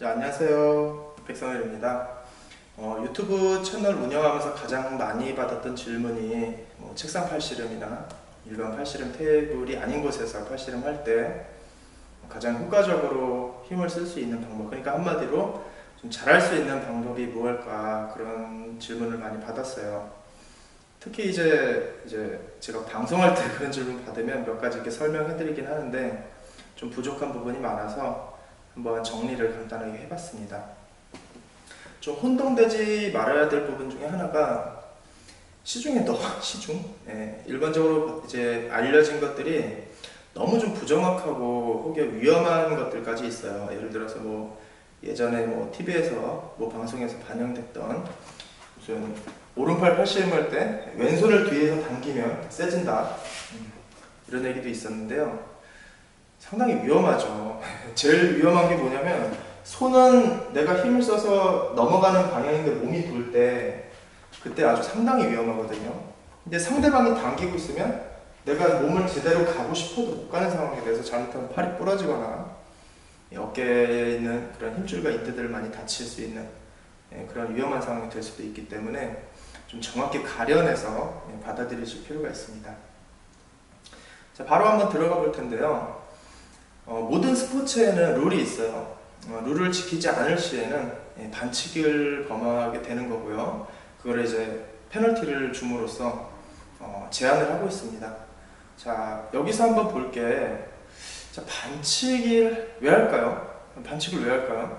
네, 안녕하세요. 백성일입니다. 유튜브 채널 운영하면서 가장 많이 받았던 질문이 책상 팔씨름이나 일반 팔씨름 테이블이 아닌 곳에서 팔씨름 할 때 가장 효과적으로 힘을 쓸 수 있는 방법, 그러니까 한마디로 좀 잘할 수 있는 방법이 무엇일까, 그런 질문을 많이 받았어요. 특히 이제 제가 방송할 때 그런 질문 받으면 몇 가지 이렇게 설명해 드리긴 하는데 좀 부족한 부분이 많아서 한번 정리를 간단하게 해봤습니다. 좀 혼동되지 말아야 될 부분 중에 하나가 시중? 예, 일반적으로 이제 알려진 것들이 너무 좀 부정확하고 혹여 위험한 것들까지 있어요. 예를 들어서 예전에 TV에서 방송에서 반영됐던 무슨 오른팔 팔씨름 할 때 왼손을 뒤에서 당기면 세진다, 이런 얘기도 있었는데요. 상당히 위험하죠. 제일 위험한 게 뭐냐면, 손은 내가 힘을 써서 넘어가는 방향인데 몸이 돌 때 그때 아주 상당히 위험하거든요. 근데 상대방이 당기고 있으면 내가 몸을 제대로 가고 싶어도 못 가는 상황에 대해서 잘못하면 팔이 부러지거나 어깨에 있는 그런 힘줄과 인대들을 많이 다칠 수 있는 그런 위험한 상황이 될 수도 있기 때문에 좀 정확히 가려내서 받아들이실 필요가 있습니다. 자, 바로 한번 들어가 볼 텐데요. 모든 스포츠에는 룰이 있어요. 룰을 지키지 않을 시에는 반칙을 범하게 되는 거고요. 그걸 이제 페널티를 줌으로써 제한을 하고 있습니다. 자, 여기서 한번 볼게. 자, 반칙을 왜 할까요? 반칙을 왜 할까요?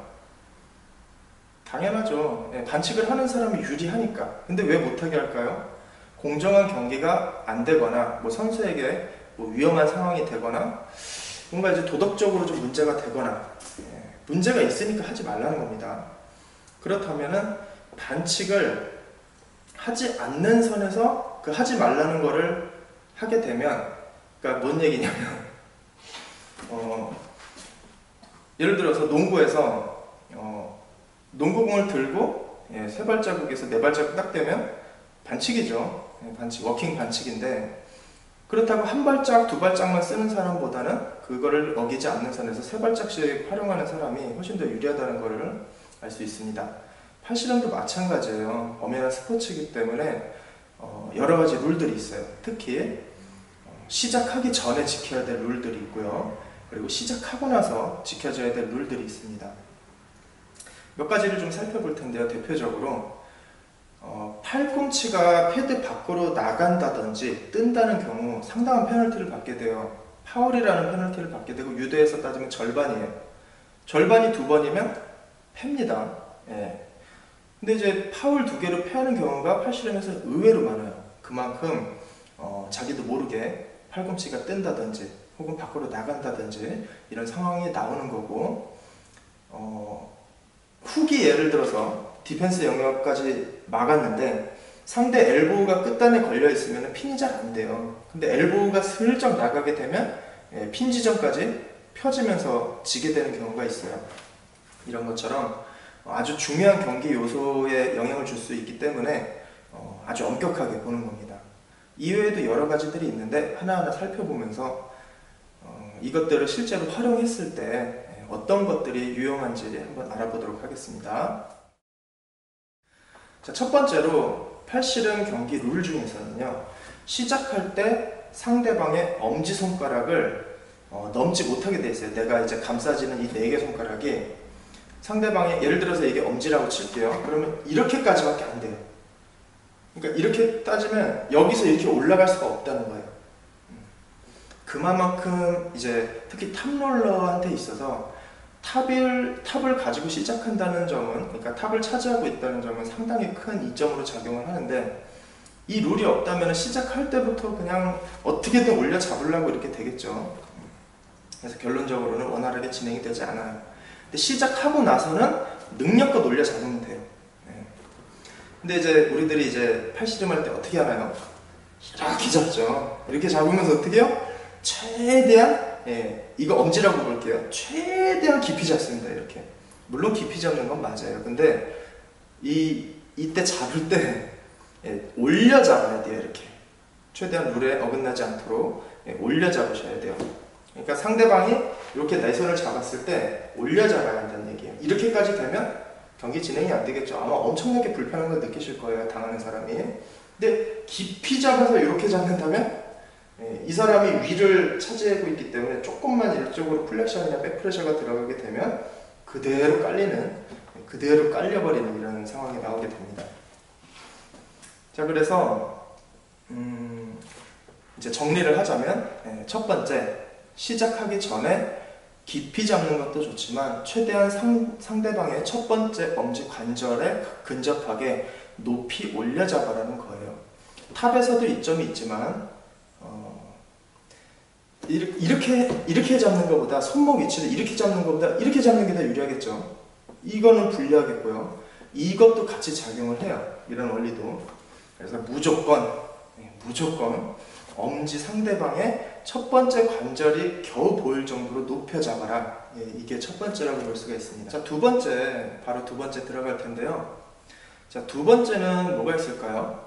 당연하죠. 반칙을 하는 사람이 유리하니까. 근데 왜 못하게 할까요? 공정한 경기가 안 되거나 선수에게 위험한 상황이 되거나 뭔가 이제 도덕적으로 좀 문제가 되거나 문제가 있으니까 하지 말라는 겁니다. 그렇다면은 반칙을 하지 않는 선에서 그 하지 말라는 거를 하게 되면, 그러니까 뭔 얘기냐면 예를 들어서 농구에서 농구공을 들고 세 발자국에서 네 발자국 딱 되면 반칙이죠. 반칙, 워킹 반칙인데, 그렇다고 한 발짝, 두 발짝만 쓰는 사람보다는 그거를 어기지 않는 선에서 세 발짝씩 활용하는 사람이 훨씬 더 유리하다는 것을 알 수 있습니다. 팔씨름도 마찬가지예요. 엄연한 스포츠이기 때문에 여러 가지 룰들이 있어요. 특히 시작하기 전에 지켜야 될 룰들이 있고요. 그리고 시작하고 나서 지켜져야 될 룰들이 있습니다. 몇 가지를 좀 살펴볼 텐데요. 대표적으로 팔꿈치가 패드 밖으로 나간다든지 뜬다는 경우 상당한 페널티를 받게 돼요. 파울이라는 페널티를 받게 되고, 유도에서 따지면 절반이에요. 절반이 2번이면 패입니다. 근데 이제 파울 2개로 패하는 경우가 팔씨름에서 의외로 많아요. 그만큼 자기도 모르게 팔꿈치가 뜬다든지 혹은 밖으로 나간다든지 이런 상황이 나오는 거고, 훅이 예를 들어서 디펜스 영역까지 막았는데 상대 엘보우가 끝단에 걸려 있으면 핀이 잘 안 돼요. 근데 엘보우가 슬쩍 나가게 되면 핀 지점까지 펴지면서 지게 되는 경우가 있어요. 이런 것처럼 아주 중요한 경기 요소에 영향을 줄 수 있기 때문에 아주 엄격하게 보는 겁니다. 이외에도 여러 가지들이 있는데 하나하나 살펴보면서 이것들을 실제로 활용했을 때 어떤 것들이 유용한지 한번 알아보도록 하겠습니다. 자, 첫 번째로 팔씨름 경기 룰 중에서는요, 시작할 때 상대방의 엄지손가락을 넘지 못하게 돼 있어요. 내가 이제 감싸지는 이 4개 손가락이 상대방의, 예를 들어서 이게 엄지라고 칠게요. 그러면 이렇게까지밖에 안 돼요. 그러니까 이렇게 따지면 여기서 이렇게 올라갈 수가 없다는 거예요. 그만큼 이제 특히 탑롤러한테 있어서 탑을 가지고 시작한다는 점은, 그러니까 탑을 차지하고 있다는 점은 상당히 큰 이점으로 작용을 하는데, 이 룰이 없다면 시작할 때부터 그냥 어떻게든 올려 잡으려고 이렇게 되겠죠. 그래서 결론적으로는 원활하게 진행이 되지 않아요. 근데 시작하고 나서는 능력껏 올려 잡으면 돼요. 근데 이제 우리들이 이제 팔씨름 할 때 어떻게 하나요? 이렇게 잡죠. 이렇게 잡으면서 어떻게 해요? 최대한, 이거 엄지라고 볼게요. 최대한 깊이 잡습니다. 이렇게. 물론 깊이 잡는 건 맞아요. 근데 이때 잡을 때 올려 잡아야 돼요. 이렇게. 최대한 룰에 어긋나지 않도록 올려 잡으셔야 돼요. 그러니까 상대방이 이렇게 내 손을 잡았을 때 올려 잡아야 한다는 얘기예요. 이렇게까지 되면 경기 진행이 안 되겠죠. 아마 엄청나게 불편한 걸 느끼실 거예요, 당하는 사람이. 근데 깊이 잡아서 이렇게 잡는다면 이 사람이 위를 차지하고 있기 때문에 조금만 이쪽으로 플렉션이나 백프레셔가 들어가게 되면 그대로 깔려버리는 이런 상황이 나오게 됩니다. 자, 그래서 이제 정리를 하자면 첫 번째, 시작하기 전에 깊이 잡는 것도 좋지만 최대한 상대방의 첫 번째 엄지 관절에 근접하게 높이 올려 잡아라는 거예요. 탑에서도 이점이 있지만 이렇게 잡는 것보다, 손목 위치를 이렇게 잡는 것보다 이렇게 잡는 게 더 유리하겠죠. 이거는 불리하겠고요. 이것도 같이 작용을 해요, 이런 원리도. 그래서 무조건 엄지 상대방의 첫 번째 관절이 겨우 보일 정도로 높여 잡아라. 이게 첫 번째라고 볼 수가 있습니다. 자, 두 번째, 바로 두 번째 들어갈 텐데요. 자, 두 번째는 뭐가 있을까요?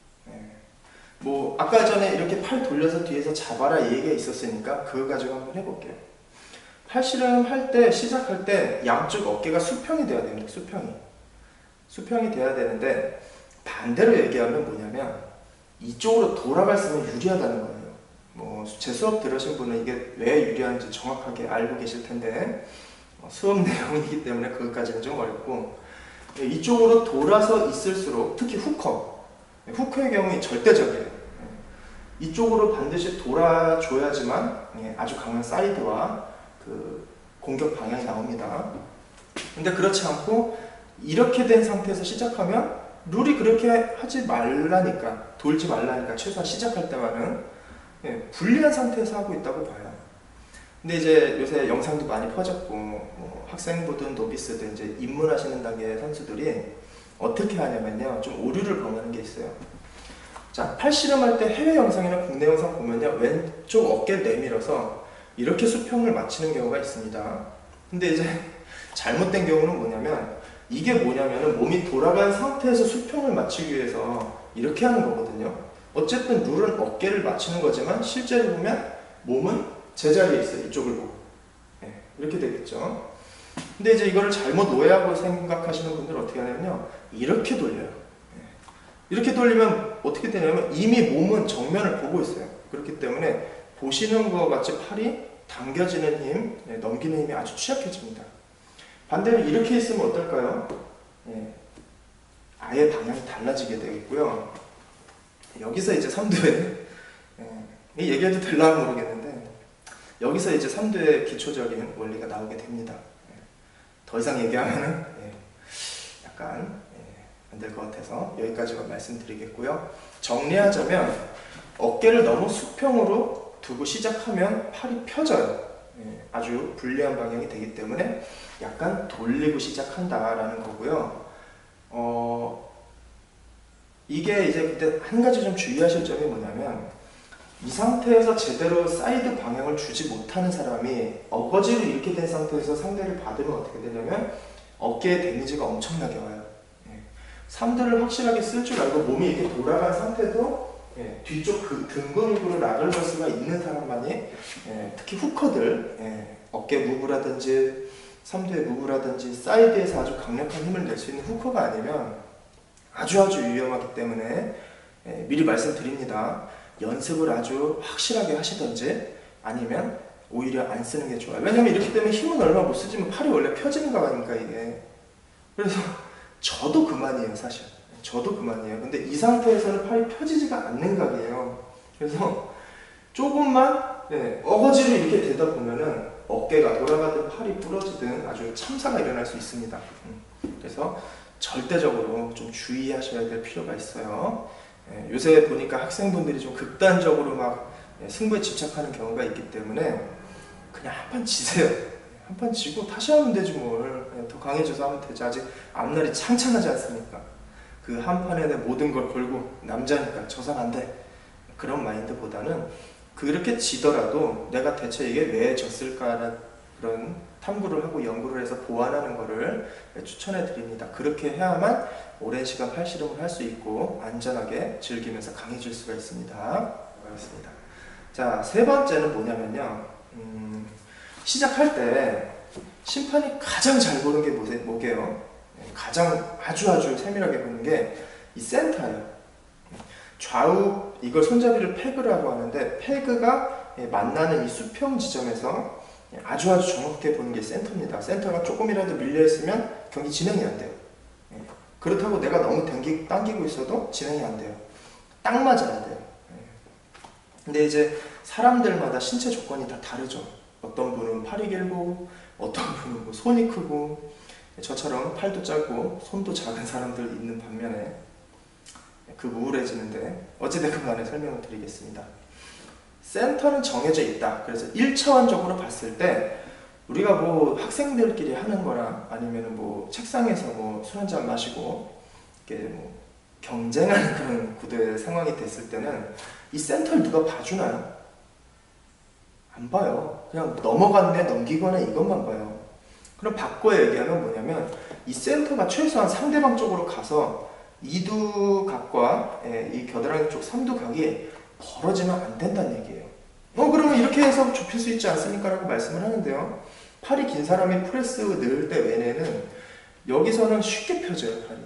뭐 아까 전에 이렇게 팔 돌려서 뒤에서 잡아라 이 얘기가 있었으니까 그거 가지고 한번 해볼게요. 팔씨름 할 때, 시작할 때 양쪽 어깨가 수평이 돼야 됩니다. 수평이 돼야 되는데, 반대로 얘기하면 뭐냐면 이쪽으로 돌아갔으면 유리하다는 거예요. 뭐 제 수업 들으신 분은 이게 왜 유리한지 정확하게 알고 계실 텐데, 수업 내용이기 때문에 그것까지는 좀 어렵고, 이쪽으로 돌아서 있을수록, 특히 후커의 경우에 절대적이에요. 이쪽으로 반드시 돌아줘야지만 아주 강한 사이드와 그 공격 방향이 나옵니다. 근데 그렇지 않고 이렇게 된 상태에서 시작하면 룰이 그렇게 하지 말라니까, 돌지 말라니까, 최소한 시작할 때만은 불리한 상태에서 하고 있다고 봐요. 근데 이제 요새 영상도 많이 퍼졌고, 뭐 학생부든 노비스든 이제 입문하시는 단계의 선수들이 어떻게 하냐면요, 좀 오류를 범하는 게 있어요. 자, 팔씨름 할 때 해외 영상이나 국내 영상 보면요, 왼쪽 어깨를 내밀어서 이렇게 수평을 맞추는 경우가 있습니다. 근데 이제 잘못된 경우는 뭐냐면, 이게 뭐냐면 몸이 돌아간 상태에서 수평을 맞추기 위해서 이렇게 하는 거거든요. 어쨌든 룰은 어깨를 맞추는 거지만 실제로 보면 몸은 제자리에 있어요. 이쪽을 보고. 이렇게 되겠죠. 근데 이제 이거를 잘못 오해하고 생각하시는 분들은 어떻게 하냐면요, 이렇게 돌려요. 이렇게 돌리면 어떻게 되냐면 이미 몸은 정면을 보고 있어요. 그렇기 때문에 보시는 것 같이 팔이 당겨지는 힘, 넘기는 힘이 아주 취약해집니다. 반대로 이렇게 있으면 어떨까요? 아예 방향이 달라지게 되겠고요. 여기서 이제 3두에 이 얘기해도 될라면 모르겠는데, 여기서 이제 3두의 기초적인 원리가 나오게 됩니다. 더 이상 얘기하면은 약간 안 될 것 같아서 여기까지만 말씀드리겠고요. 정리하자면 어깨를 너무 수평으로 두고 시작하면 팔이 펴져요. 아주 불리한 방향이 되기 때문에 약간 돌리고 시작한다라는 거고요. 이게 이제 그때 한 가지 좀 주의하실 점이 뭐냐면, 이 상태에서 제대로 사이드 방향을 주지 못하는 사람이 어거지로 이렇게 된 상태에서 상대를 받으면 어떻게 되냐면 어깨에 데미지가 엄청나게 와요. 3두를 확실하게 쓸 줄 알고 몸이 이렇게 돌아간 상태도 뒤쪽 등 근육으로 락을 걸 수가 있는 사람만이, 특히 후커들, 어깨 무브라든지 3두의 무브라든지 사이드에서 아주 강력한 힘을 낼 수 있는 후커가 아니면 아주 위험하기 때문에 미리 말씀드립니다. 연습을 아주 확실하게 하시던지 아니면 오히려 안 쓰는 게 좋아요. 왜냐면 이렇게 되면 힘은 얼마 못 쓰지만 팔이 원래 펴지는 거 아닙니까, 이게. 그래서 저도 그만이에요, 사실. 저도 그만이에요. 근데 이 상태에서는 팔이 펴지지가 않는 각이에요. 그래서 조금만 어거지로 이렇게 되다 보면은 어깨가 돌아가든 팔이 부러지든 아주 참사가 일어날 수 있습니다. 그래서 절대적으로 좀 주의하셔야 될 필요가 있어요. 요새 보니까 학생분들이 좀 극단적으로 막 승부에 집착하는 경우가 있기 때문에 그냥 한 판 지세요. 한 판 지고 다시 하면 되지 뭘. 더 강해져서 하면 되지. 아직 앞날이 창창하지 않습니까? 그 한 판에 내 모든 걸 걸고 남자니까 져선 안 돼. 그런 마인드보다는 그렇게 지더라도 내가 대체 이게 왜 졌을까라는 그런 탐구를 하고 연구를 해서 보완하는 것을 추천해 드립니다. 그렇게 해야만 오랜 시간 팔씨름을 할 수 있고 안전하게 즐기면서 강해질 수가 있습니다. 반갑습니다. 자, 세 번째는 뭐냐면요, 시작할 때 심판이 가장 잘 보는 게 뭐게요? 가장 아주 세밀하게 보는 게 이 센터예요. 좌우, 이걸 손잡이를 패그라고 하는데, 패그가 만나는 이 수평 지점에서 아주 정확하게 보는 게 센터입니다. 센터가 조금이라도 밀려있으면 경기 진행이 안 돼요. 그렇다고 내가 너무 당기고 있어도 진행이 안 돼요. 딱 맞아야 돼요. 근데 이제 사람들마다 신체 조건이 다 다르죠. 어떤 분은 팔이 길고, 어떤 분은 뭐 손이 크고, 저처럼 팔도 짧고 손도 작은 사람들 있는 반면에 우울해지는데, 어찌됐건 간에 설명을 드리겠습니다. 센터는 정해져 있다. 그래서 1차원적으로 봤을 때 우리가 뭐 학생들끼리 하는 거나 아니면 뭐 책상에서 뭐 술 한잔 마시고 이렇게 뭐 경쟁하는 그런 구도의 상황이 됐을 때는 이 센터를 누가 봐주나요? 안 봐요. 그냥 넘어갔네, 넘기거나 이것만 봐요. 그럼 바꿔 얘기하면 뭐냐면, 이 센터가 최소한 상대방 쪽으로 가서 이두각과 이 겨드랑이 쪽 삼두각이 벌어지면 안 된다는 얘기예요. 그러면 이렇게 해서 좁힐 수 있지 않습니까? 라고 말씀을 하는데요. 팔이 긴 사람이 프레스 넣을 때 외에는 여기서는 쉽게 펴져요, 팔이.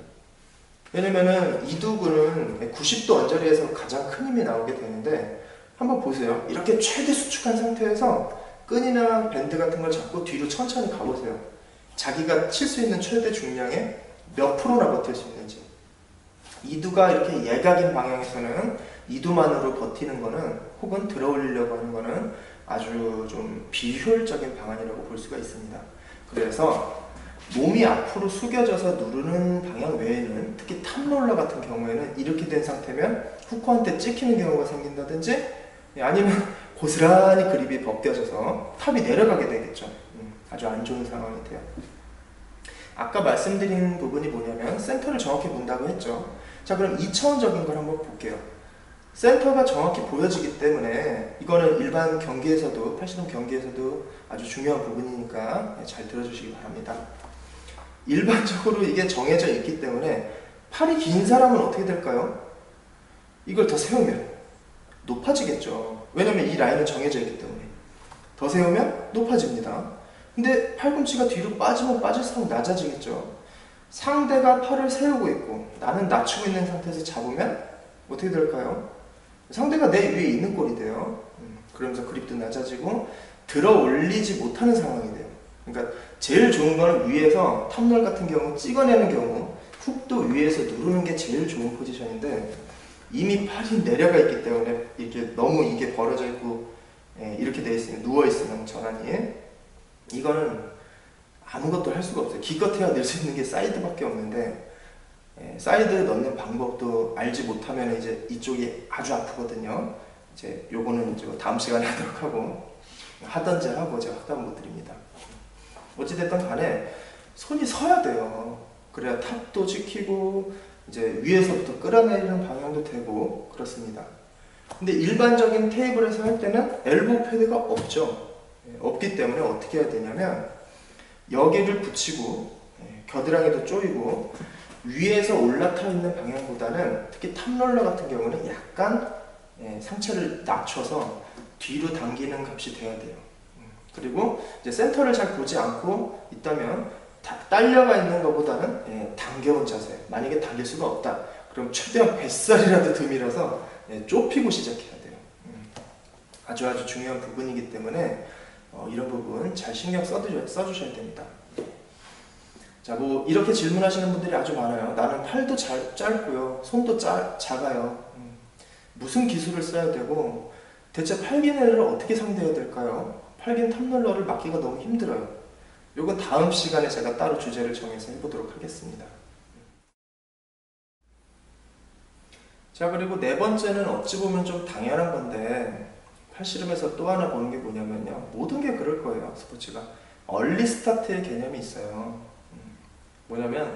왜냐면은 이두근은 90도 언저리에서 가장 큰 힘이 나오게 되는데, 한번 보세요. 이렇게 최대 수축한 상태에서 끈이나 밴드 같은 걸 잡고 뒤로 천천히 가보세요. 자기가 칠 수 있는 최대 중량의 몇 프로나 버틸 수 있는지. 이두가 이렇게 예각인 방향에서는 이두만으로 버티는 거는, 혹은 들어 올리려고 하는 거는 아주 좀 비효율적인 방안이라고 볼 수가 있습니다. 그래서 몸이 앞으로 숙여져서 누르는 방향 외에는, 특히 탑롤러 같은 경우에는 이렇게 된 상태면 후커한테 찍히는 경우가 생긴다든지, 아니면 고스란히 그립이 벗겨져서 탑이 내려가게 되겠죠. 아주 안 좋은 상황이 돼요. 아까 말씀드린 부분이 뭐냐면 센터를 정확히 본다고 했죠. 자, 그럼 2차원적인 걸 한번 볼게요. 센터가 정확히 보여지기 때문에, 이거는 일반 경기에서도, 팔씨름 경기에서도 아주 중요한 부분이니까 잘 들어주시기 바랍니다. 일반적으로 이게 정해져 있기 때문에 팔이 긴 사람은 어떻게 될까요? 이걸 더 세우면 높아지겠죠. 왜냐면 이 라인은 정해져 있기 때문에. 더 세우면 높아집니다. 근데 팔꿈치가 뒤로 빠지면 빠질수록 낮아지겠죠. 상대가 팔을 세우고 있고 나는 낮추고 있는 상태에서 잡으면 어떻게 될까요? 상대가 내 위에 있는 꼴이 돼요. 그러면서 그립도 낮아지고 들어 올리지 못하는 상황이 돼요. 그러니까 제일 좋은 거는 위에서 탑롤 같은 경우 찍어내는 경우 훅도 위에서 누르는 게 제일 좋은 포지션인데, 이미 팔이 내려가 있기 때문에 이렇게 너무 이게 벌어져 있고 이렇게 돼 있으면, 누워 있으면 전환이, 이거는 아무것도 할 수가 없어요. 기껏해야 낼 수 있는 게 사이드밖에 없는데, 사이드 넣는 방법도 알지 못하면 이제 이쪽이 아주 아프거든요. 이제 요거는 이제 다음 시간에 하도록 하고, 하던지 하고 제가 하다 못 드립니다. 어찌됐든 간에 손이 서야 돼요. 그래야 탑도 지키고 이제 위에서부터 끌어내리는 방향도 되고 그렇습니다. 근데 일반적인 테이블에서 할 때는 엘보우 패드가 없죠. 없기 때문에 어떻게 해야 되냐면, 여기를 붙이고 겨드랑이도 조이고 위에서 올라타 있는 방향보다는, 특히 탑롤러 같은 경우는 약간 상체를 낮춰서 뒤로 당기는 값이 돼야 돼요. 그리고 이제 센터를 잘 보지 않고 있다면 딸려가 있는 것보다는 당겨온 자세. 만약에 당길 수가 없다. 그럼 최대한 뱃살이라도 듬밀어서 좁히고 시작해야 돼요. 아주 중요한 부분이기 때문에 이런 부분 잘 신경 써주셔야 됩니다. 자, 뭐 이렇게 질문하시는 분들이 아주 많아요. 나는 팔도 짧고요, 손도 작아요. 무슨 기술을 써야 되고 대체 팔긴 애를 어떻게 상대해야 될까요? 팔긴 탑롤러를 막기가 너무 힘들어요. 요건 다음 시간에 제가 따로 주제를 정해서 해보도록 하겠습니다. 자, 그리고 네 번째는 어찌 보면 좀 당연한 건데, 팔씨름에서 또 하나 보는 게 뭐냐면요, 모든 게 그럴 거예요. 스포츠가 얼리 스타트의 개념이 있어요. 뭐냐면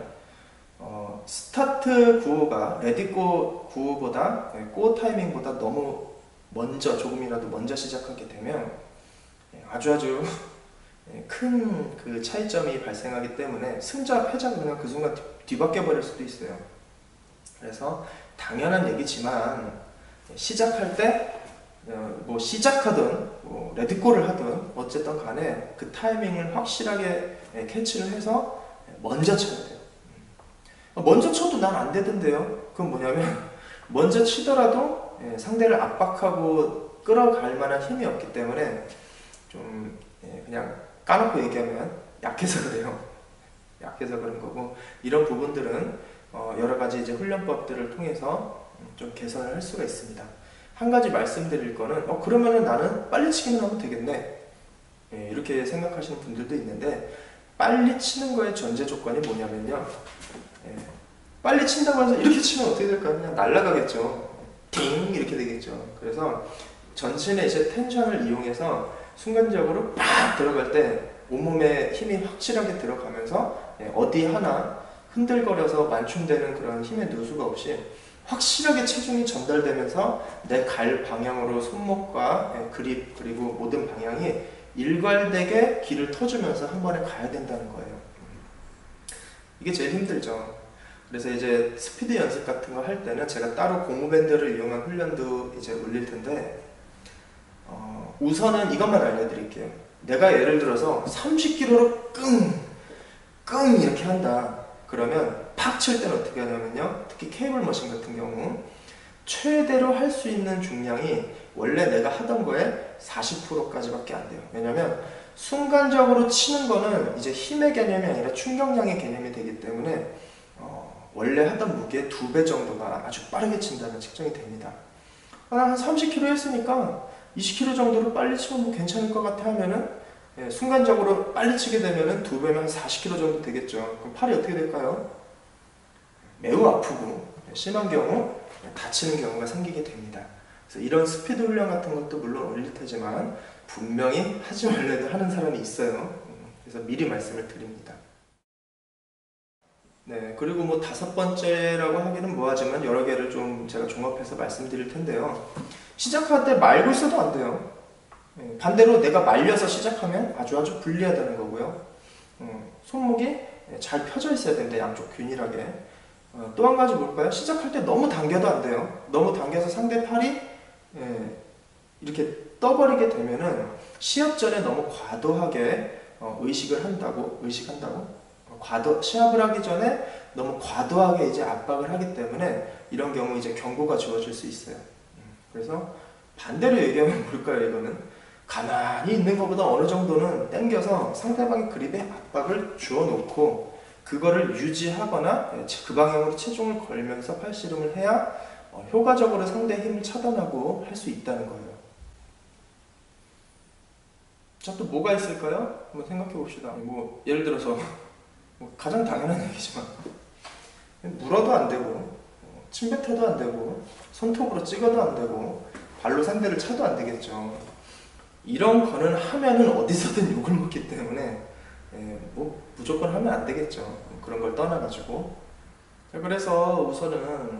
스타트 구호가 레디고 구호보다, 고 타이밍보다 너무 먼저, 조금이라도 먼저 시작하게 되면 아주 큰 그 차이점이 발생하기 때문에 승자, 패자가 그냥 그 순간 뒤바뀌어 버릴 수도 있어요. 그래서 당연한 얘기지만 시작할 때 뭐 시작하든 뭐 레드골을 하든 어쨌든 간에 그 타이밍을 확실하게 캐치를 해서 먼저 쳐야 돼요. 먼저 쳐도 난 안 되던데요. 그건 뭐냐면 먼저 치더라도 상대를 압박하고 끌어갈 만한 힘이 없기 때문에 좀 그냥 까놓고 얘기하면 약해서 그래요. 약해서 그런 거고, 이런 부분들은 여러 가지 이제 훈련법들을 통해서 좀 개선을 할 수가 있습니다. 한 가지 말씀드릴 거는 그러면은 나는 빨리 치기만 하면 되겠네, 이렇게 생각하시는 분들도 있는데, 빨리 치는 거의 전제 조건이 뭐냐면요, 빨리 친다고 해서 이렇게 치면 어떻게 될까요? 그냥 날아가겠죠. 띵 이렇게 되겠죠. 그래서 전신의 이제 텐션을 이용해서 순간적으로 팍 들어갈 때 온몸에 힘이 확실하게 들어가면서 어디 하나 흔들거려서 만충되는 그런 힘의 누수가 없이 확실하게 체중이 전달되면서 내 갈 방향으로 손목과 그립 그리고 모든 방향이 일괄되게 길을 터주면서 한 번에 가야 된다는 거예요. 이게 제일 힘들죠. 그래서 이제 스피드 연습 같은 거 할 때는 제가 따로 고무밴드를 이용한 훈련도 이제 올릴 텐데, 우선은 이것만 알려드릴게요. 내가 예를 들어서 30kg로 끙 이렇게 한다. 그러면 팍 칠 때는 어떻게 하냐면요, 특히 케이블 머신 같은 경우 최대로 할 수 있는 중량이 원래 내가 하던 거에 40%까지밖에 안 돼요. 왜냐면 순간적으로 치는 거는 이제 힘의 개념이 아니라 충격량의 개념이 되기 때문에 원래 하던 무게의 2배 정도가 아주 빠르게 친다면 측정이 됩니다. 한 30kg 했으니까 20kg 정도로 빨리 치면 뭐 괜찮을 것 같아 하면은 순간적으로 빨리 치게 되면은 2배면 40kg 정도 되겠죠. 그럼 팔이 어떻게 될까요? 매우 아프고 심한 경우 다치는 경우가 생기게 됩니다. 그래서 이런 스피드 훈련 같은 것도 물론 올릴 테지만 분명히 하지 말래도 하는 사람이 있어요. 그래서 미리 말씀을 드립니다. 네, 그리고 뭐 5번째라고 하기는 뭐하지만 여러 개를 좀 제가 종합해서 말씀드릴 텐데요. 시작할 때 말고 있어도 안 돼요. 반대로 내가 말려서 시작하면 아주 불리하다는 거고요. 손목이 잘 펴져 있어야 됩니다. 양쪽 균일하게. 또 한 가지 뭘까요? 시작할 때 너무 당겨도 안 돼요. 너무 당겨서 상대 팔이 이렇게 떠버리게 되면은 시합 전에 너무 과도하게 의식한다고 시합을 하기 전에 너무 과도하게 이제 압박을 하기 때문에 이런 경우 이제 경고가 주어질 수 있어요. 그래서 반대로 얘기하면 뭘까요? 이거는 가만히 있는 것보다 어느 정도는 당겨서 상대방의 그립에 압박을 주어 놓고 그거를 유지하거나 그 방향으로 체중을 걸면서 팔씨름을 해야 효과적으로 상대의 힘을 차단하고 할 수 있다는 거예요. 자, 또 뭐가 있을까요? 한번 생각해 봅시다. 뭐 예를 들어서 뭐 가장 당연한 얘기지만 물어도 안 되고 침 뱉어도 안 되고 손톱으로 찍어도 안 되고 발로 상대를 차도 안 되겠죠. 이런 거는 하면은 어디서든 욕을 먹기 때문에 뭐 무조건 하면 안 되겠죠. 그런 걸 떠나가지고. 그래서 우선은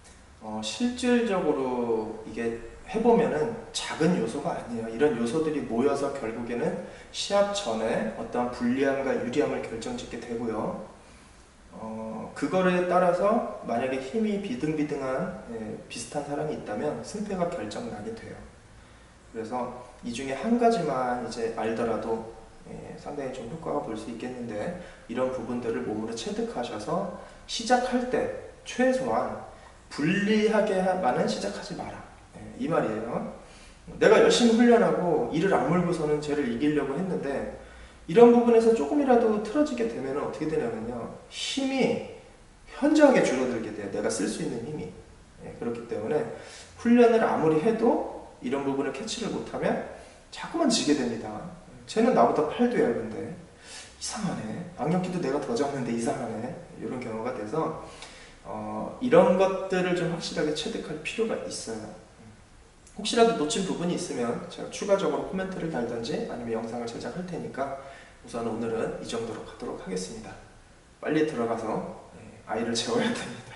실질적으로 이게 해보면은 작은 요소가 아니에요. 이런 요소들이 모여서 결국에는 시합 전에 어떠한 불리함과 유리함을 결정짓게 되고요. 그거에 따라서 만약에 힘이 비등비등한 비슷한 사람이 있다면 승패가 결정나게 돼요. 그래서 이 중에 한 가지만 이제 알더라도 상당히 좀 효과가 볼 수 있겠는데, 이런 부분들을 몸으로 체득하셔서 시작할 때 최소한 불리하게만은 시작하지 마라, 이 말이에요. 내가 열심히 훈련하고 이를 악물고서는 쟤를 이기려고 했는데 이런 부분에서 조금이라도 틀어지게 되면 어떻게 되냐면요, 힘이 현저하게 줄어들게 돼요. 내가 쓸 수 있는 힘이. 그렇기 때문에 훈련을 아무리 해도 이런 부분을 캐치를 못하면 자꾸만 지게 됩니다. 쟤는 나보다 팔도 얇은데 이상하네, 악력기도 내가 더 잡는데 이상하네, 이런 경우가 돼서 이런 것들을 좀 확실하게 체득할 필요가 있어요. 혹시라도 놓친 부분이 있으면 제가 추가적으로 코멘트를 달든지 아니면 영상을 제작할 테니까 우선 오늘은 이 정도로 가도록 하겠습니다. 빨리 들어가서 아이를 재워야 됩니다.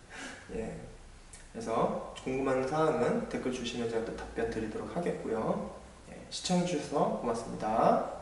그래서 궁금한 사항은 댓글 주시면 제가 또 답변 드리도록 하겠고요. 시청해주셔서 고맙습니다.